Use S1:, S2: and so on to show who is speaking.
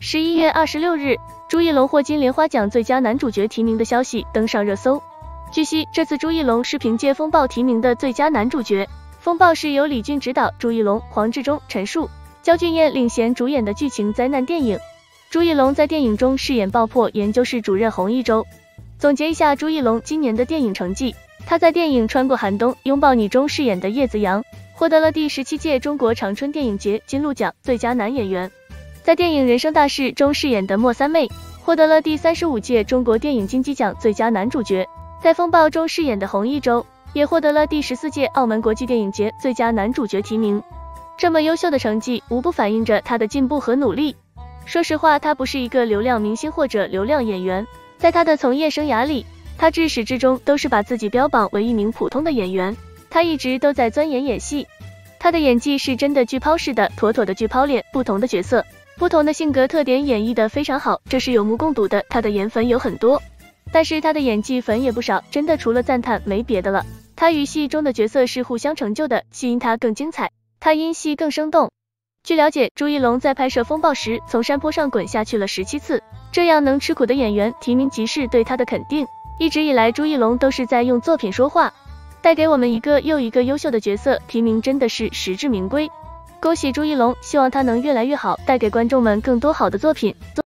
S1: 11月26日，朱一龙获金莲花奖最佳男主角提名的消息登上热搜。据悉，这次朱一龙是凭借《风暴》提名的最佳男主角。《风暴》是由李俊执导，朱一龙、黄志忠、陈数、焦俊艳领衔主演的剧情灾难电影。朱一龙在电影中饰演爆破研究室主任洪一舟。总结一下朱一龙今年的电影成绩，他在电影《穿过寒冬，拥抱你》中饰演的叶子阳，获得了第17届中国长春电影节金鹿奖最佳男演员。在电影《人生大事》中饰演的莫三妹，获得了第35届中国电影金鸡奖最佳男主角。在《风暴》中饰演的洪一舟，也获得了第14届澳门国际电影节最佳男主角提名。这么优秀的成绩，无不反映着他的进步和努力。说实话，他不是一个流量明星或者流量演员，在他的从业生涯里，他至始至终都是把自己标榜为一名普通的演员。他一直都在钻研演戏，他的演技是真的巨抛式的，妥妥的巨抛脸，不同的角色，不同的性格特点演绎得非常好，这是有目共睹的。他的颜粉有很多，但是他的演技粉也不少，真的除了赞叹没别的了。他与戏中的角色是互相成就的，戏因他更精彩，他因戏更生动。据了解，朱一龙在拍摄《风暴》时，从山坡上滚下去了17次，这样能吃苦的演员提名即是对他的肯定。一直以来，朱一龙都是在用作品说话，带给我们一个又一个优秀的角色，提名真的是实至名归。恭喜朱一龙，希望他能越来越好，带给观众们更多好的作品。